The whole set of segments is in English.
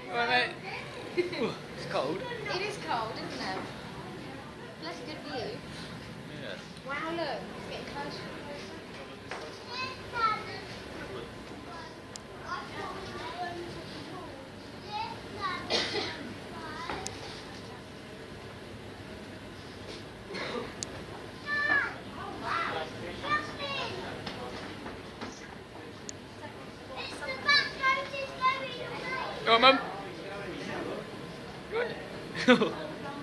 Right, mate. Ooh, it's cold. It is cold, isn't it? That's a good view. Yeah. Wow, look. It's getting closer and closer. Go on, Mum. Good.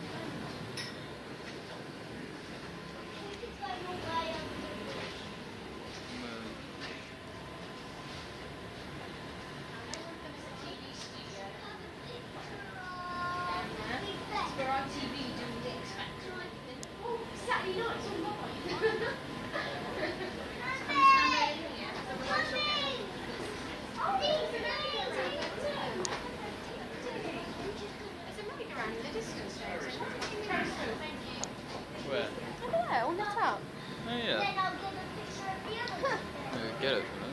Where our TV doing the X Factor and everything. Oh, Saturday night, it's online. Where? Over there, on the top. Oh, yeah. Get it for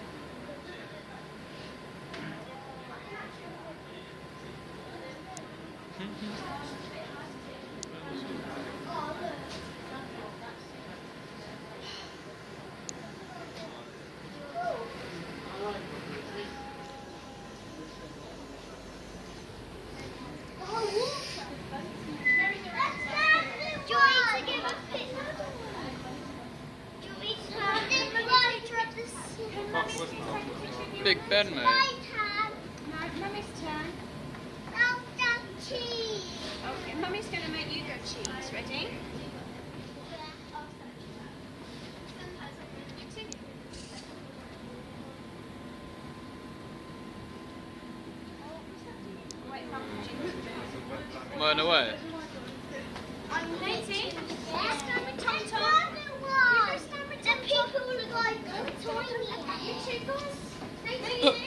Big Ben, mate. Mummy's turn. Okay, Mummy's going to make you go cheese. Ready? I'm on the way. Katie, you stand with Tom Tom. You stand with Tom Tom. The people like tiny. You two guys.